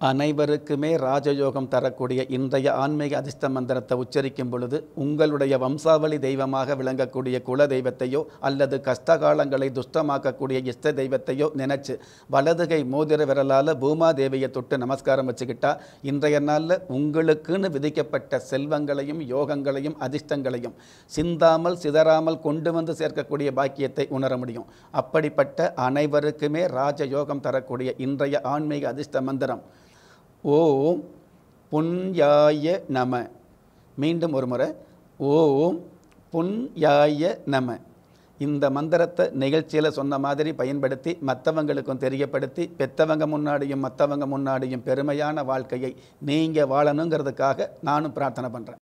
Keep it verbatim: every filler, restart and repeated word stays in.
அனைவருக்குமே ராஜயோகம் தரக்கூடிய இன்றைய ஆன்மீக அதிர்ஷ்ட மந்திரத்தை உச்சரிக்கும் பொழுது உங்களுடைய வம்சாவளி தெய்வமாக விளங்கக்கூடிய குல தெய்வத்தையோ அல்லது கஷ்டகாலங்களை துஷ்டமாக்கக்கூடிய இஷ்ட தெய்வத்தையோ நினைச்சு வலதுகை மோதிர விரலால் பூமாதேவியை தொட்டு நமஸ்காரம் வச்சுக்கிட்டா இன்றைய நாளில் உங்களுக்குன்னு விதிக்கப்பட்ட செல்வங்களையும் யோகங்களையும் அதிர்ஷ்டங்களையும் சிந்தாமல் சிதறாமல் கொண்டு வந்து சேர்க்கக்கூடிய பாக்கியத்தை உணர முடியும். அப்படிப்பட்ட அனைவருக்குமே ராஜயோகம் தரக்கூடிய இன்றைய ஆன்மீக அதிர்ஷ்ட மந்திரம் ஓம் புண்யாய நம. மீண்டும் ஒரு முறை ஓம் புண்யாய நம. இந்த மந்திரத்தை நிகழ்ச்சியில் சொன்ன மாதிரி பயன்படுத்தி மற்றவங்களுக்கும் தெரியப்படுத்தி பெற்றவங்க முன்னாடியும் மற்றவங்க முன்னாடியும் பெருமையான வாழ்க்கையை நீங்கள் வாழணுங்கிறதுக்காக நானும் பிரார்த்தனை பண்ணுறேன்.